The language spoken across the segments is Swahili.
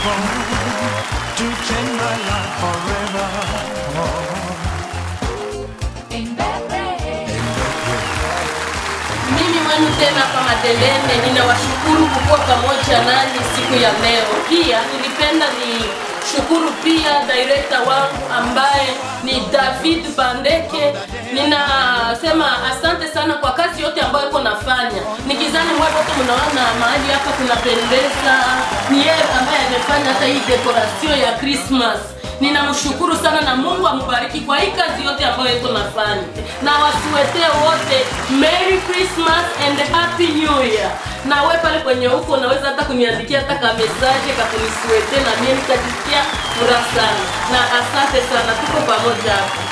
to change my life forever. Mimi mwenu tena kwa Madelene, ninawashukuru kukuwa pamoja nani siku ya leo. Pia nilipenda ni shukuru pia director wangu ambaye ni David Bandeke. Ninasema asante sana kwa kazi yote ambayo yuko nafanya. Nikizani wote mnaona mahali hapa kunapendeza. Ni yeye ambaye amefanya hata hii decoration ya Christmas. Ninamshukuru sana na Mungu ambariki kwa hii kazi yote ambayo yuko nafanya. Na wasiwetee wote Merry Christmas and Happy New Year. Na wewe pale kwenye huko unaweza hata kuniandikia hata kama message kakunisiwete na mimi nitajisikia furaha sana. Na asante sana, tuko pamoja hapa.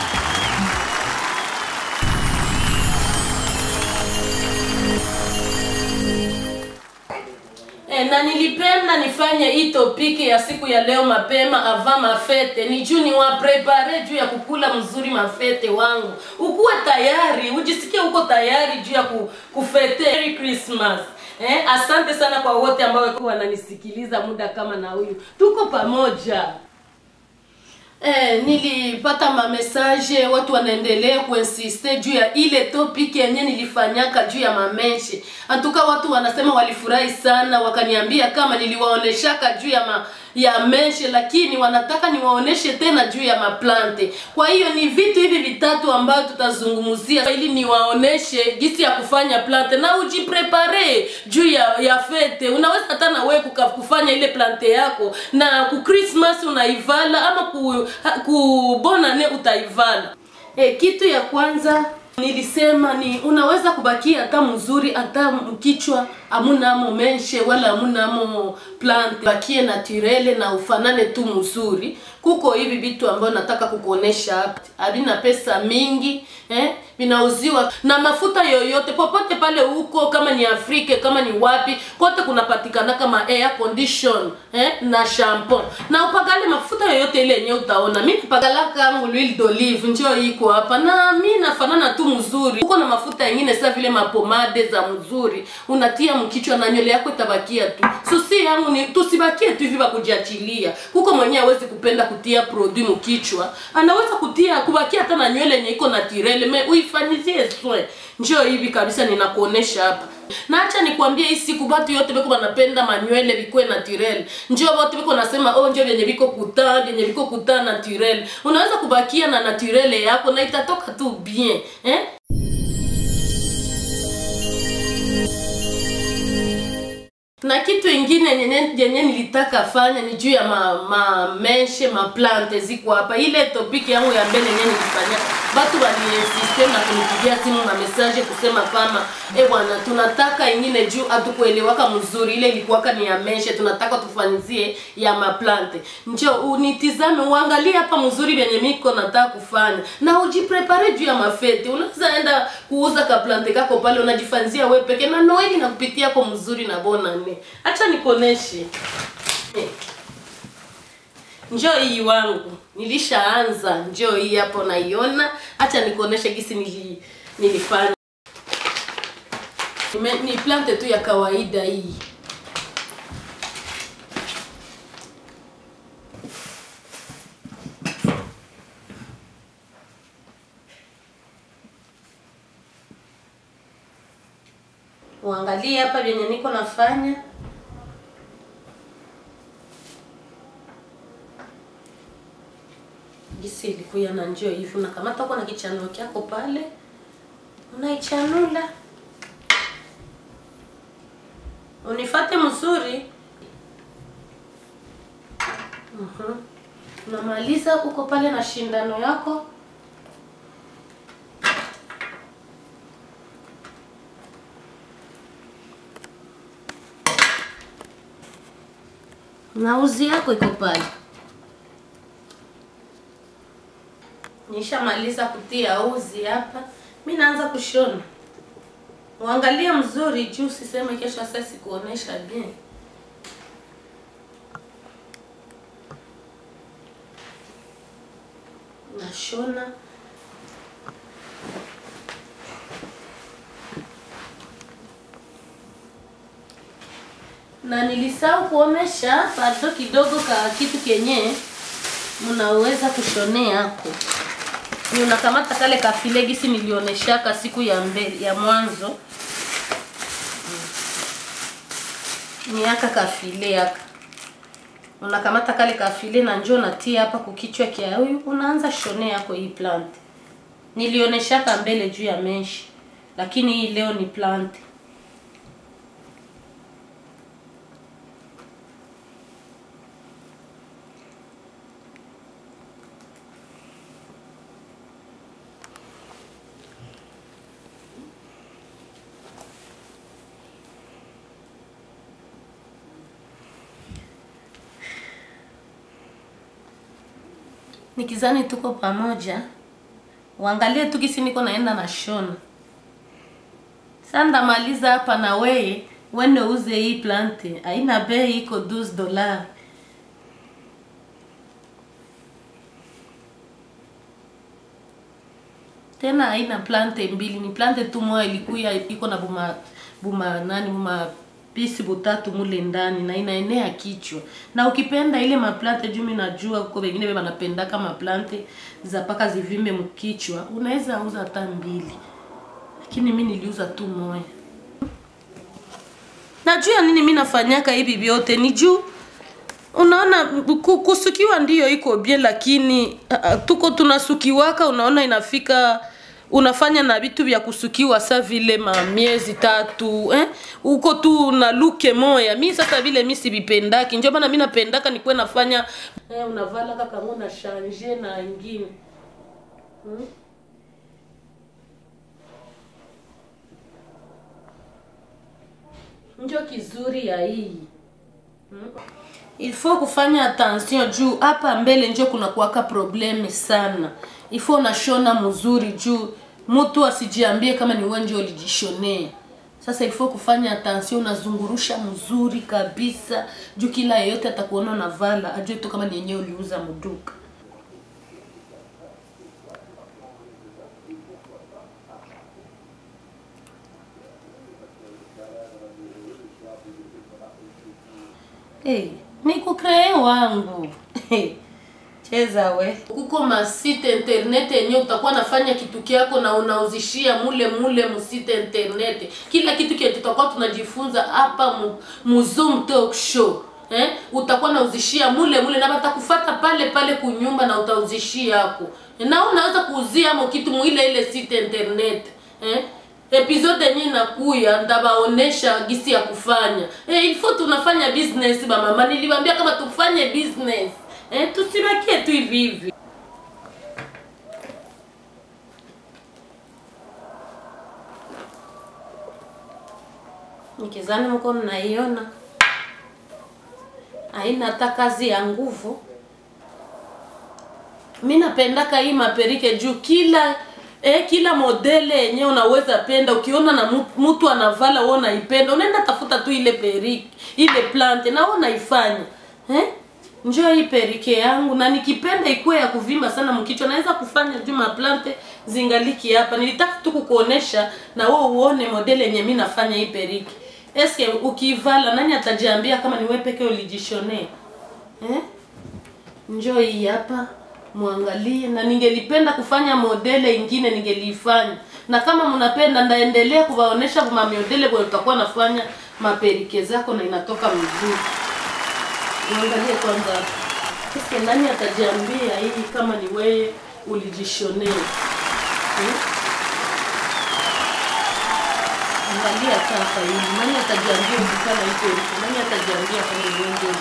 Na nilipenda nifanye hii topiki ya siku ya leo mapema avant mafete. Ni juu ni wa prepare juu ya kukula mzuri mafete wangu. Ukuwe tayari, ujisikie uko tayari juu ya kufete Merry Christmas. Asante sana kwa wote ambao wananisikiliza muda kama na huyu. Tuko pamoja. Nilipata message watu wanaendelea kuinsiste juu ya ile topic yenye nilifanyaka juu ya mameshe. Antuka watu wanasema walifurahi sana, wakaniambia kama niliwaoneshaka juu ya meshe, lakini wanataka niwaoneshe tena juu ya maplante. Kwa hiyo ni vitu hivi vitatu ambavyo tutazungumzia ili niwaoneshe jinsi ya kufanya plante na ujiprepare juu ya fete. Unaweza hata na wewe kufanya ile plante yako na ku Christmas unaivala ama ku bonane utaivala. Kitu ya kwanza nilisema ni unaweza kubakia hata mzuri hata mkichwa amunamo menshe wala amunamo plant, bakie naturele na ufanane tu mzuri. Kuko hivi vitu ambao nataka kukuonesha hapa. Havina pesa mingi, vinauziwa na mafuta yoyote popote pale huko, kama ni Afrika kama ni wapi, kote kunapatikana kama air condition, na shampoo. Na upagale mafuta yoyote ile yenyewe utaona. Mimi napagala kangu l'huile d'olive njoo iko hapa na mimi nafanana tu mzuri. Uko na mafuta mengine sasa vile mapomade za mzuri. Unatia mkichwa na nywele yako itabakia tu. Susi yangu ni tusibakie tu hivi kujiachilia. Kuko mwenyewe hawezi kupenda kutia produit mkichwa. Anaweza kubakia hata na nywele yenye iko naturelle, uifanyizie soin. Njoo hivi kabisa ninakuonesha hapa. Na acha nikwambie hii siku watu yote beko wanapenda manywele bikwe naturelle. Njoo watu beko nasema njoo vyenye biko kuta naturelle. Unaweza kubakia na naturelle yako na itatoka tu bien, Na kitu ingine yenye nilitaka fanya ni juu ya meshe plante ziko hapa. Ile topic yangu ya mbele yenye nilifanya, watu waliinsiste na kunipigia simu na message kusema kama bwana tunataka ingine juu hatukuelewaka mzuri. Ile ilikuwa ni ya meshe, tunataka tufanyizie ya plante. Njoo unitizame uangalie hapa mzuri yenye miko nataka kufanya na ujiprepare juu ya mafete. Unaweza enda kuuza ka plante kako pale unajifanzia wewe peke na Noeli na kupitia kwa mzuri na bona. Acha nikoneshe. Njoo hii wangu. Nilishaanza. Njoo hii hapo naiona. Acha nikoneshe gisi nilifanya. Ni plante tu ya kawaida hii. Uangalie hapa vyenye niko nafanya. Gisi ilikuwa na njoo hivi na kama tako na kichanuo kyako pale unaichanula. Unifate mzuri. Unamaliza uko pale na shindano yako. Na uzi yako iko pale. Nishamaliza kutia uzi hapa. Mimi naanza kushona. Uangalie mzuri juu usiseme kesho sasa sikuonesha bien. Nashona. Na nilisahau kuonesha bado kidogo ka kitu kenye mnaweza kushonea hapo. Ni unakamata kale kafile gisi nilioneshaka siku ya mbele ya mwanzo. Ni aka kafile aka. Unakamata kale kafile na njoo natia hapa kukichwa kia huyu unaanza shonea yako hii plant. Nilioneshaka mbele juu ya mesh, lakini hii leo ni plant. Nikizani tuko pamoja. Uangalie tu kisi niko naenda na shona. Sasa ndamaliza hapa na wewe uende uze hii plante. Haina bei, iko $12. Tena haina plante mbili, ni plante tu moja ilikuwa iko na buma pisi butatu mule ndani na inaenea kichwa. Na ukipenda ile maplante juu mimi najua huko wengine wanapenda kama plante za paka zivimbe mkichwa, unaweza uza hata mbili. Lakini mimi niliuza tu moja. Najua nini mimi nafanyaka hivi vyote ni juu unaona kusukiwa ndio iko bien, lakini tuko tunasukiwaka unaona inafika unafanya na vitu vya kusukiwa sa vile miezi 3 uko tu na luke moya. Mimi sasa vile mimi sivipendaki, ndio maana mimi napendaka nikuwe nafanya unavala kaka ngona changer na ingine. Ndio kizuri ya hii. Il faut kufanya attention juu hapa mbele ndio kuna kuwaka probleme sana. Il faut unashona mzuri juu mtu asijiambie kama ni wewe ndio ulijishonea. Sasa il faut kufanya attention, unazungurusha mzuri kabisa juu kila yeyote atakuona unavala ajue tu kama ni yenyewe uliuza mduka. Niko kree wangu. Cheza we. Kuko masite internet yenyewe utakuwa nafanya kitu kyako na unauzishia mule msite internet. Kila kitu kile tutakuwa tunajifunza hapa mu Zoom Talk Show. Utakuwa nauzishia mule na batakufuata pale kunyumba na utauzishia yako. Na unaweza kuuzia mo kitu mu ile site internet. Episode yenyewe inakuya ndabaonesha gisi ya kufanya. Il faut tunafanya business ba mama. Niliwaambia kama tufanye business. Tusibakie tu hivi. Nikizani mko mnaiona. Haina hata kazi ya nguvu. Mimi napendaka hii maperike juu kila modele yenyewe unaweza penda. Ukiona na mtu anavala wewe unaipenda, unaenda tafuta tu ile perike, ile plante na wewe unaifanya. Njoo hii perike yangu na nikipenda ikuwe ya kuvimba sana mkichwa naweza kufanya juma plante zingaliki hapa. Nilitaka tu kukuonesha na wewe uone modele yenye mimi nafanya hii perike. Eske ukivala nani atajiambia kama ni wewe peke ulijishonea? Njoo hii hapa muangalie, na ningelipenda kufanya modele ingine ningelifanya. Na kama mnapenda ndaendelea kuwaonesha kwa modele kwa utakuwa nafanya maperike zako na inatoka mzuri. Muangalie kwanza. Sasa nani atajiambia hii kama ni wewe ulijishonea? Angalia sasa hii. Nani atajiambia ukifanya hicho? Nani atajiambia kama ni wewe?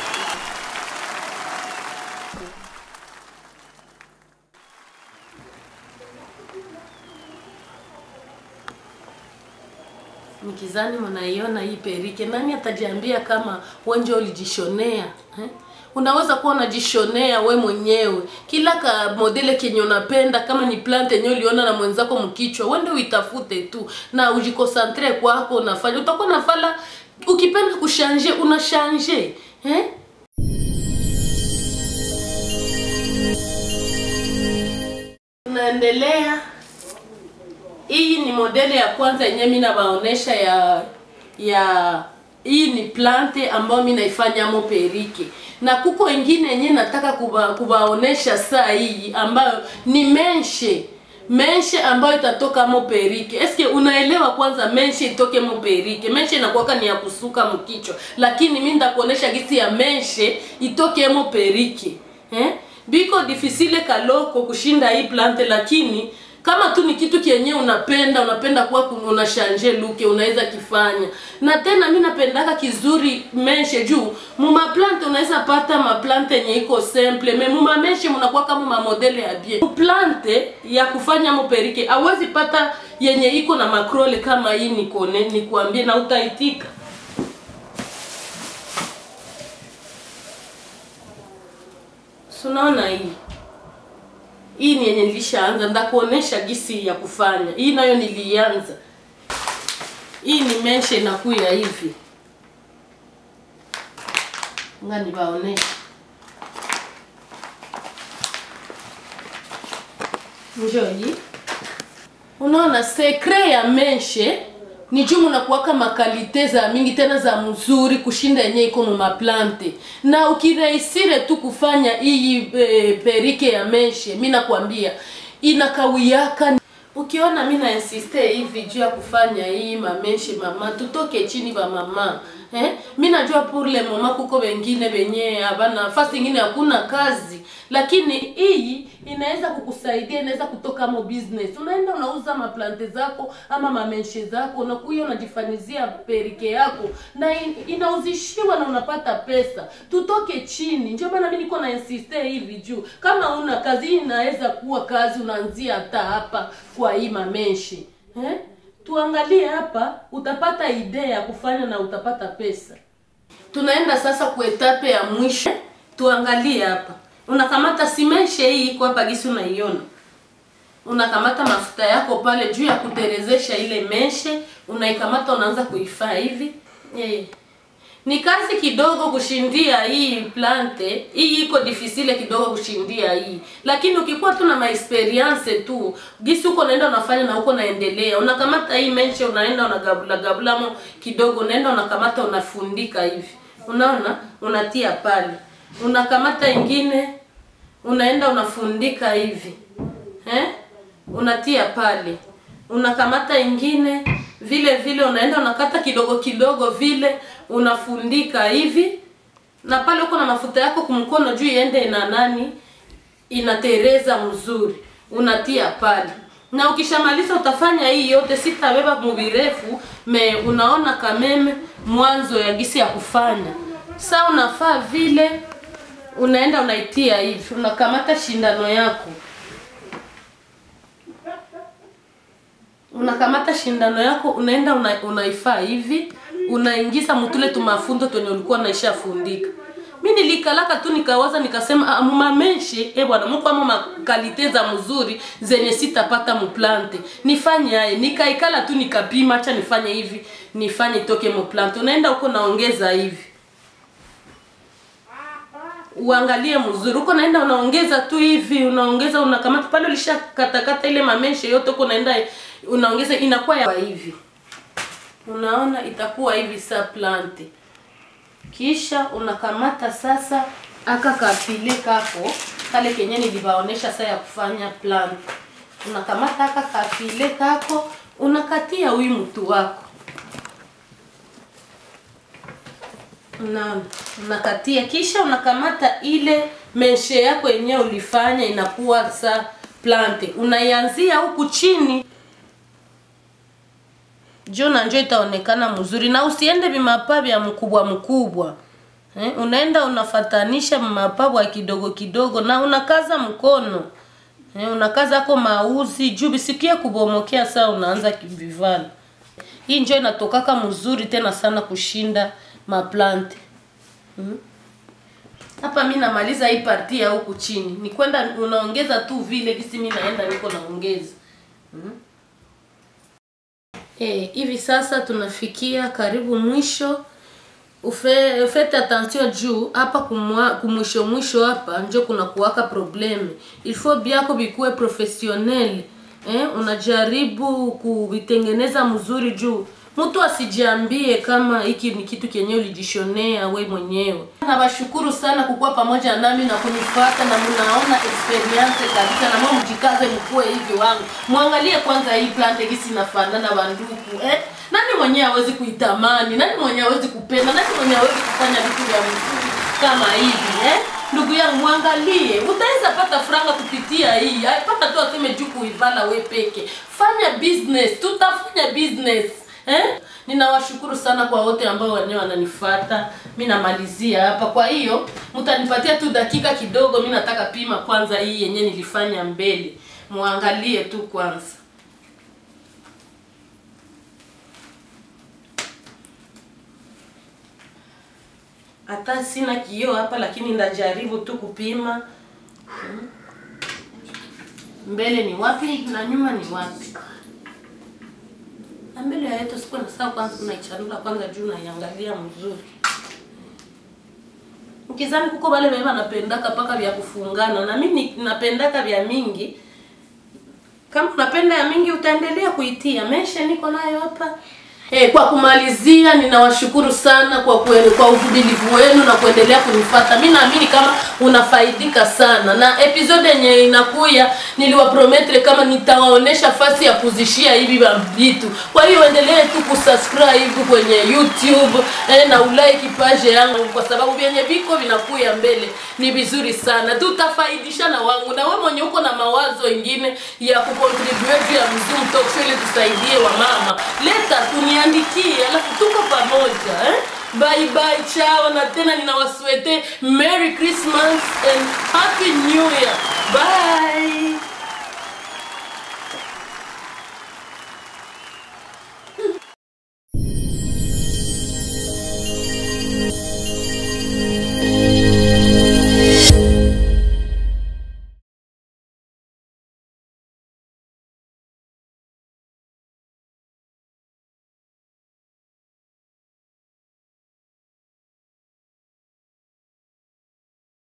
Nikizani mnaiona hii perike, nani atajiambia kama wewe ndio ulijishonea? Unaweza kuwa unajishonea we mwenyewe. Kila ka modele kenye unapenda kama ni plante yenyewe uliona na mwenzako mkichwa, wewe ndio uitafute tu na ujikonsantre kwako unafanya. Utakuwa nafala ukipenda kushange unashange. Tunaendelea. Hii ni modele ya kwanza yenyewe mimi nabaonesha ya hii ni plante ambayo mimi naifanya mo perike, na kuko wengine yenyewe nataka kubaonesha saa hii ambayo ni menshe ambayo itatoka mo perike. Eske unaelewa kwanza menshe itoke mo perike? Menshe inakuwa ni ya kusuka mkichwa, lakini mimi ndakuonesha gisi ya menshe itoke mo perike. Biko difficile kaloko kushinda hii plante, lakini kama tu ni kitu kienye unapenda kuwa una changer look, unaweza kifanya. Na tena mimi napendaka kizuri menshe juu muma plante unaweza pata ma plante yenye iko simple, mais muma menshe mnakuwa kama ma modele ya bien. Plante ya kufanya mo perike hauwezi pata yenye iko na makrole kama hii ni kuambia na utaitika. Unaona hii ni yenye nilishaanza, ndakuonesha gisi ya kufanya. Hii nayo nilianza. Hii ni menshe inakuya hivi. Ngani baonesha. Njoo. Unaona secret ya menshe ni juu unakuwaka makalite za mingi tena za mzuri kushinda yenye iko mu plante. Na ukirahisire tu kufanya hii perike ya menshe, mimi nakwambia inakawiyaka. Ukiona mimi na insiste hivi juu ya kufanya hii mamenshi mama, tutoke chini ba mama. Mimi najua pour le moment kuko wengine benye abana nafasi nyingine hakuna kazi, lakini hii inaweza kukusaidia, inaweza kutoka mo business. Unaenda unauza maplante zako ama mamenshi zako, na kuyo unajifanyizia perike yako na inauzishiwa na unapata pesa. Tutoke chini. Ndio maana mimi niko na insiste hivi juu kama una kazi inaweza kuwa kazi unaanzia hata hapa kwa hii mamenshi. Tuangalie hapa, utapata idea ya kufanya na utapata pesa. Tunaenda sasa kwa etape ya mwisho. Tuangalie hapa. Unakamata simenshe hii kwa hapa gisi unaiona. Unakamata mafuta yako pale juu ya kuterezesha ile menshe, unaikamata unaanza kuifaa hivi. Ni kazi kidogo kushindia hii plante. Hii iko difficile kidogo kushindia hii. Lakini ukikuwa tu na experience tu, gisi uko naenda unafanya na uko naendelea. Unakamata hii menshe unaenda unagabula mo kidogo, unaenda unakamata unafundika hivi. Unaona? Unatia pale. Unakamata ingine unaenda unafundika hivi. Unatia pale. Unakamata ingine vile unaenda unakata kidogo vile unafundika hivi, na pale uko na mafuta yako kumkono juu iende na inatereza mzuri, unatia pale. Na ukishamaliza utafanya hii yote, sitabeba mubirefu, unaona kameme mwanzo ya gisi ya kufanya. Sasa unafaa vile unaenda unaitia hivi, unakamata shindano yako. Unakamata shindano yako unaenda unaifaa hivi, unaingiza mutule tumafundo twenye ulikuwa naishafundika. Mimi nilikalaka tu nikawaza nikasema mamenshi bwana mko ama kalite za mzuri zenye sitapata mu plante. Nifanye haya, nikaikala tu nikapima acha nifanye hivi, nifanye toke mu plante. Unaenda uko naongeza hivi. Uangalie mzuri. Uko naenda unaongeza tu hivi, unaongeza unakamata pale ulishakatakata ile mamenshi yote uko naenda unaongeza inakuwa ya hivi. Unaona itakuwa hivi sa plante. Kisha unakamata sasa aka kapile kako kale kenye nilibaonesha sasa ya kufanya plante. Unakamata aka kapile kako unakatia huyu mtu wako. Unakatia kisha unakamata ile menshe yako yenyewe ulifanya inakuwa sa plante. Unaianzia huku chini. Jona njoo itaonekana mzuri, na usiende bimapabi ya mkubwa. Unaenda unafatanisha mapabu kidogo na unakaza mkono. Unakaza kwa mauzi juu bisikie kubomokea saa unaanza kibivala. Hii njoo inatokaka mzuri tena sana kushinda maplante. Hapa mimi namaliza hii parti ya huku chini. Ni kwenda unaongeza tu vile gisi mimi naenda niko naongeza. Hivi sasa tunafikia karibu mwisho. Ufete attention juu hapa kumwisho hapa njo kuna kuwaka probleme. Il faut biako bikuwe professionnel. Unajaribu kubitengeneza mzuri juu Mtu asijiambie kama hiki ni kitu kenye ulijishonea we mwenyewe. Nawashukuru sana kukuwa pamoja nami na kunifuata, na mnaona experience kabisa, na mimi mjikaze mkue hivi wangu. Muangalie kwanza hii plant gisi inafanana banduku. Nani mwenyewe hawezi kuitamani? Nani mwenyewe hawezi kupenda? Nani mwenyewe hawezi kufanya vitu vya mzuri kama hivi? Ndugu yangu muangalie, utaweza pata franga kupitia hii. Haipata tu aseme juu kuivala we peke. Fanya business, tutafanya business. Ninawashukuru sana kwa wote ambao wenyewe wananifuata. Mimi namalizia hapa. Kwa hiyo mtanipatia tu dakika kidogo, mimi nataka pima kwanza hii yenyewe nilifanya mbele. Muangalie tu kwanza. Hata sina kioo hapa, lakini ndajaribu tu kupima. Mbele ni wapi na nyuma ni wapi? Na mbele ya yetu sikuwa na sawa, kwanza tunaichanula kwanza juu na iangalia mzuri. Ukizani kuko wale baba napendaka paka vya kufungana, na mimi napendaka vya mingi. Kama unapenda ya mingi utaendelea kuitia. Mesha niko nayo hapa. Kwa kumalizia, ninawashukuru sana kwa uvumilivu wenu na kuendelea kunifuata. Mimi naamini kama unafaidika sana. Na episode yenye inakuya niliwaprometre kama nitawaonesha fasi ya kuzishia hivi vitu. Kwa hiyo endelee tu kusubscribe kwenye YouTube na ulike page yangu, kwa sababu vyenye viko vinakuya mbele ni vizuri sana. Tutafaidishana wangu, na wewe mwenye uko na mawazo mengine ya kucontribute ya Mzungu Talk Show ili tusaidie wa mama, leta niandikie, alafu tuko pamoja. Bye bye, ciao, na tena ninawaswete Merry Christmas and Happy New Year. Bye.